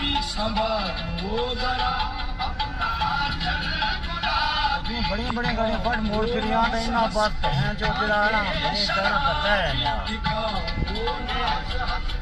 बड़ी बड़ी गाड़ियां फट मोड़ फिर यहाँ तो इतना बस है जो दिलाना नहीं करना पता है ना।